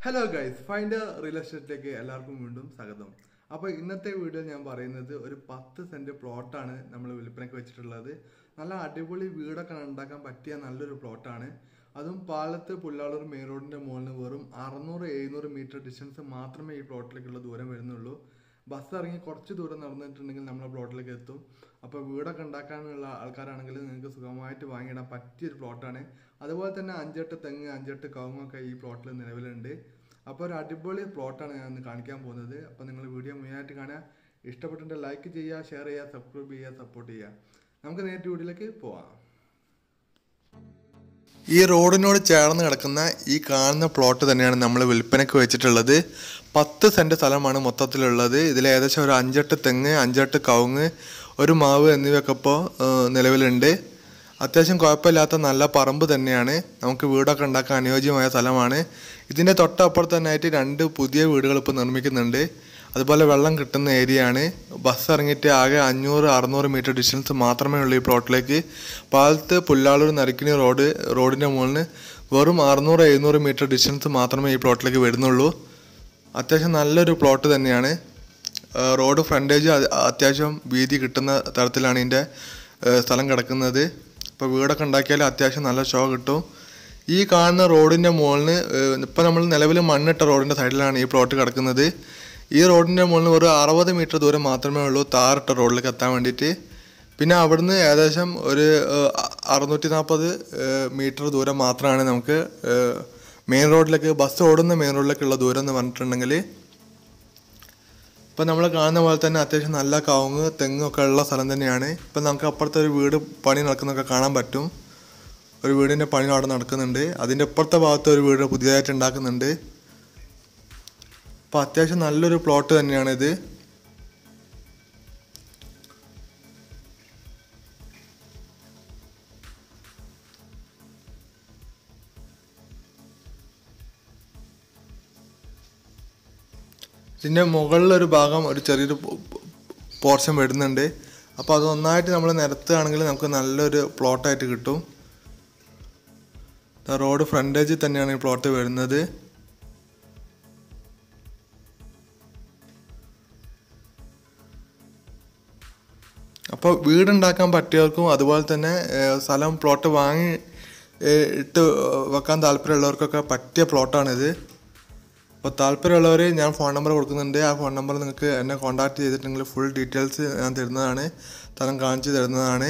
Hello guys, find real എസ്റ്റേറ്റിലേക്ക് എല്ലാവർക്കും വീണ്ടും സ്വാഗതം. അപ്പോൾ ഇന്നത്തെ വീഡിയോ ഞാൻ പറയുന്നത് ഒരു 10 സെന്റ് പ്ലോട്ടാണ് നമ്മൾ വിൽപ്പനയ്ക്ക് വെച്ചിട്ടുള്ളത്. നല്ല അടിപൊളി വീടൊക്കെ ഉണ്ടാക്കാൻ പറ്റിയ നല്ലൊരു പ്ലോട്ടാണ്. അതും പാലത്ത് പുല്ലാളൂർ മെയിൻ റോഡിന്റെ മുകളിൽ വെറും 600-700 മീറ്റർ ഡിസ്റ്റൻസ് മാത്രമേ ഈ പ്ലോട്ടിലേക്കുള്ള ദൂരം വരുന്നുള്ളൂ. ബസ് ഇറങ്ങി കുറച്ച് ദൂരം നടന്നിട്ടുണ്ടെങ്കിൽ നമ്മളെ പ്ലോട്ടിലേക്ക് എത്തും. അപ്പോൾ വീടൊക്കെ ഉണ്ടാക്കാനുള്ള ആൾക്കാരാണെങ്കിൽ നിങ്ങൾക്ക് സുഖമായിട്ട് വാങ്ങിയിടാൻ പറ്റിയൊരു പ്ലോട്ടാണ്. അതുപോലെ തന്നെ 5-8 തെങ്ങ് 5-8 കവുങ്ങൊക്കെ ഈ പ്ലോട്ടിൽ നിലവിലുണ്ട്. അപ്പോൾ ഒരു അടിപൊളി പ്ലോട്ടാണ് ഞാൻ ഇന്ന് കാണിക്കാൻ പോകുന്നത്. അപ്പോൾ നിങ്ങൾ വീഡിയോ മുഴുവനായിട്ട് കാണുക. ഇഷ്ടപ്പെട്ടിട്ടുണ്ടെങ്കിൽ ലൈക്ക് ചെയ്യുക, ഷെയർ ചെയ്യുക, സബ്സ്ക്രൈബ് ചെയ്യുക, സപ്പോർട്ട് ചെയ്യുക. നമുക്ക് നേരിട്ട് വീഡിയോയിലേക്ക് പോവാം. ഈ റോഡിനോട് ചേർന്ന് കിടക്കുന്ന ഈ കാണുന്ന പ്ലോട്ട് തന്നെയാണ് നമ്മൾ വിൽപ്പനയ്ക്ക് വെച്ചിട്ടുള്ളത്. 10 സെന്റ് സ്ഥലമാണ് മൊത്തത്തിലുള്ളത്. ഇതിൽ ഏകദേശം ഒരു 5-8 തെങ്ങ് 5-8 കവുങ്ങ് ഒരു മാവ് എന്നിവയൊക്കെ ഇപ്പോൾ നിലവിലുണ്ട്. അത്യാവശ്യം കുഴപ്പമില്ലാത്ത നല്ല പറമ്പ് തന്നെയാണ്. നമുക്ക് വീടൊക്കെ ഉണ്ടാക്കാൻ അനുയോജ്യമായ സ്ഥലമാണ്. ഇതിൻ്റെ തൊട്ടപ്പുറത്ത് തന്നെയായിട്ട് 2 പുതിയ വീടുകൾ ഇപ്പോൾ നിർമ്മിക്കുന്നുണ്ട്. അതുപോലെ വെള്ളം കിട്ടുന്ന ഏരിയ ആണ്. ബസ് ഇറങ്ങിയിട്ട് ആകെ 500-600 മീറ്റർ ഡിസ്റ്റൻസ് മാത്രമേ ഉള്ളൂ ഈ പ്ലോട്ടിലേക്ക്. പാലത്ത് പുല്ലാളൂർ നരിക്കിനി റോഡിൻ്റെ മുകളിൽ വെറും 600-700 മീറ്റർ ഡിസ്റ്റൻസ് മാത്രമേ ഈ പ്ലോട്ടിലേക്ക് വരുന്നുള്ളൂ. അത്യാവശ്യം നല്ലൊരു പ്ലോട്ട് തന്നെയാണ്. റോഡ് ഫ്രണ്ടേജ് അത്യാവശ്യം വീതി കിട്ടുന്ന തരത്തിലാണ് ഇതിൻ്റെ സ്ഥലം കിടക്കുന്നത്. ഇപ്പോൾ വീടൊക്കെ ഉണ്ടാക്കിയാൽ അത്യാവശ്യം നല്ല ഷോ കിട്ടും. ഈ കാണുന്ന റോഡിൻ്റെ മുകളിൽ ഇപ്പോൾ നമ്മൾ നിലവിൽ മണ്ണിട്ട റോഡിൻ്റെ സൈഡിലാണ് ഈ പ്ലോട്ട് കിടക്കുന്നത്. ഈ റോഡിൻ്റെ മുകളിൽ ഒരു 60 മീറ്റർ ദൂരം മാത്രമേ ഉള്ളൂ താറിട്ട റോഡിലേക്ക് എത്താൻ വേണ്ടിയിട്ട്. പിന്നെ അവിടുന്ന് ഏകദേശം ഒരു 640 മീറ്റർ ദൂരം മാത്രമാണ് നമുക്ക് മെയിൻ റോഡിലേക്ക്, ബസ് ഓടുന്ന മെയിൻ റോഡിലേക്കുള്ള ദൂരം എന്ന് പറഞ്ഞിട്ടുണ്ടെങ്കിൽ. ഇപ്പം നമ്മൾ കാണുന്ന പോലെ തന്നെ അത്യാവശ്യം നല്ല കവുങ്ങ് തെങ്ങൊക്കെ ഉള്ള സ്ഥലം തന്നെയാണ്. ഇപ്പം നമുക്ക് അപ്പുറത്തെ ഒരു വീട് പണി നടക്കുന്നതൊക്കെ കാണാൻ പറ്റും. ഒരു വീടിൻ്റെ പണി അവിടെ നടക്കുന്നുണ്ട്. അതിൻ്റെ അപ്പുറത്തെ ഭാഗത്ത് ഒരു വീട് പുതിയതായിട്ട് ഉണ്ടാക്കുന്നുണ്ട്. അപ്പോൾ അത്യാവശ്യം നല്ലൊരു പ്ലോട്ട് തന്നെയാണിത്. ഇതിൻ്റെ മുകളിലൊരു ഭാഗം ഒരു ചെറിയൊരു പോർഷൻ വരുന്നുണ്ട്. അപ്പോൾ അത് ഒന്നായിട്ട് നമ്മൾ നിരത്തുകയാണെങ്കിൽ നമുക്ക് നല്ലൊരു പ്ലോട്ടായിട്ട് കിട്ടും. റോഡ് ഫ്രണ്ടേജിൽ തന്നെയാണ് ഈ പ്ലോട്ട് വരുന്നത്. അപ്പോൾ വീടുണ്ടാക്കാൻ പറ്റിയവർക്കും അതുപോലെ തന്നെ സ്ഥലം പ്ലോട്ട് വാങ്ങി ഇട്ട് വെക്കാൻ താല്പര്യമുള്ളവർക്കൊക്കെ പറ്റിയ പ്ലോട്ടാണിത്. അപ്പോൾ താല്പര്യമുള്ളവർ ഞാൻ ഫോൺ നമ്പർ കൊടുക്കുന്നുണ്ട്. ആ ഫോൺ നമ്പർ നിങ്ങൾക്ക് എന്നെ കോൺടാക്ട് ചെയ്തിട്ടുണ്ടെങ്കിൽ ഫുൾ ഡീറ്റെയിൽസ് ഞാൻ തരുന്നതാണ്, സ്ഥലം കാണിച്ചു തരുന്നതാണ്.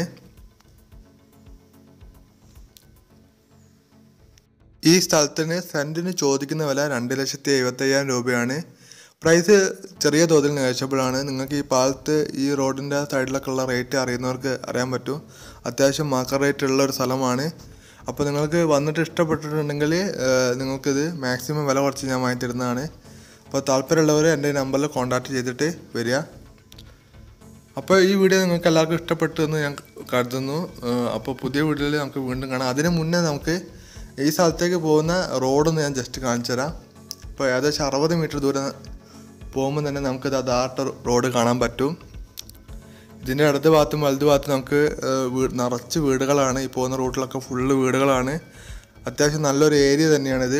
ഈ സ്ഥലത്തിന് സെൻറ്റിന് ചോദിക്കുന്ന വില 2,75,000 രൂപയാണ്. പ്രൈസ് ചെറിയ തോതിൽ നെഗോഷ്യബിളാണ്. നിങ്ങൾക്ക് ഈ പാലത്ത് ഈ റോഡിൻ്റെ സൈഡിലൊക്കെ ഉള്ള റേറ്റ് അറിയുന്നവർക്ക് അറിയാൻ പറ്റും. അത്യാവശ്യം മാർക്കറ്റ് റേറ്റ് ഉള്ള ഒരു സ്ഥലമാണ്. അപ്പോൾ നിങ്ങൾക്ക് വന്നിട്ട് ഇഷ്ടപ്പെട്ടിട്ടുണ്ടെങ്കിൽ നിങ്ങൾക്കിത് മാക്സിമം വില കുറച്ച് ഞാൻ വാങ്ങി തരുന്നതാണ്. അപ്പോൾ താല്പര്യമുള്ളവർ എൻ്റെ നമ്പറിൽ കോൺടാക്ട് ചെയ്തിട്ട് വരിക. അപ്പോൾ ഈ വീഡിയോ നിങ്ങൾക്ക് എല്ലാവർക്കും ഇഷ്ടപ്പെട്ടു എന്ന് ഞാൻ കരുതുന്നു. അപ്പോൾ പുതിയ വീഡിയോയിൽ നമുക്ക് വീണ്ടും കാണാം. അതിന് മുന്നേ നമുക്ക് ഈ സ്ഥലത്തേക്ക് പോകുന്ന റോഡൊന്ന് ഞാൻ ജസ്റ്റ് കാണിച്ചു തരാം. അപ്പോൾ ഏകദേശം 60 മീറ്റർ ദൂരം പോകുമ്പോൾ തന്നെ നമുക്കിത് അതാട്ട റോഡ് കാണാൻ പറ്റും. ഇതിൻ്റെ ഇടത് ഭാഗത്തും വലത് ഭാഗത്തും നമുക്ക് നിറച്ച് വീടുകളാണ്. ഈ പോകുന്ന റൂട്ടിലൊക്കെ ഫുള്ള് വീടുകളാണ്. അത്യാവശ്യം നല്ലൊരു ഏരിയ തന്നെയാണിത്.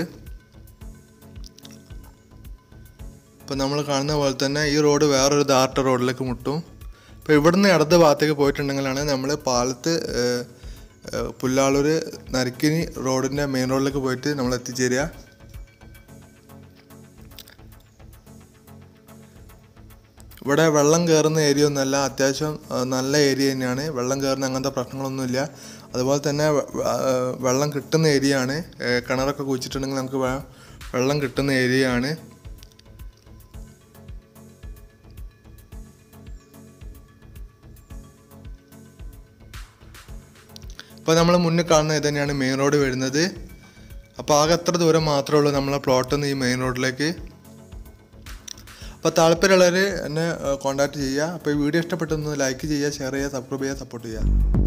ഇപ്പോൾ നമ്മൾ കാണുന്ന പോലെ തന്നെ ഈ റോഡ് വേറൊരു ധാർട്ട റോഡിലേക്ക് മുട്ടും. ഇപ്പോൾ ഇവിടുന്ന് ഇടത് ഭാഗത്തേക്ക് പോയിട്ടുണ്ടെങ്കിലാണ് നമ്മൾ പാലത്ത് പുല്ലാളൂർ നരിക്കിനി റോഡിൻ്റെ മെയിൻ റോഡിലേക്ക് പോയിട്ട് നമ്മൾ എത്തിച്ചേരുക. ഇവിടെ വെള്ളം കയറുന്ന ഏരിയ ഒന്നുമല്ല, അത്യാവശ്യം നല്ല ഏരിയ തന്നെയാണ്. വെള്ളം കയറുന്ന അങ്ങനത്തെ പ്രശ്നങ്ങളൊന്നുമില്ല. അതുപോലെ തന്നെ വെള്ളം കിട്ടുന്ന ഏരിയ ആണ്. കിണറൊക്കെ കുഴിച്ചിട്ടുണ്ടെങ്കിൽ നമുക്ക് വെള്ളം കിട്ടുന്ന ഏരിയ ആണ്. ഇപ്പോൾ നമ്മൾ മുന്നിൽ കാണുന്ന ഇത് തന്നെയാണ് മെയിൻ റോഡ് വരുന്നത്. അപ്പോൾ ആകെ എത്ര ദൂരം മാത്രമേ ഉള്ളൂ നമ്മളെ പ്ലോട്ടിൽ നിന്ന് ഈ മെയിൻ റോഡിലേക്ക്. അപ്പോൾ താല്പര്യമുള്ളവർ എന്നെ കോൺടാക്ട് ചെയ്യുക. അപ്പോൾ ഈ വീഡിയോ ഇഷ്ടപ്പെട്ടൊന്ന് ലൈക്ക് ചെയ്യുക, ഷെയർ ചെയ്യുക, സബ്സ്ക്രൈബ് ചെയ്യുക, സപ്പോർട്ട് ചെയ്യുക.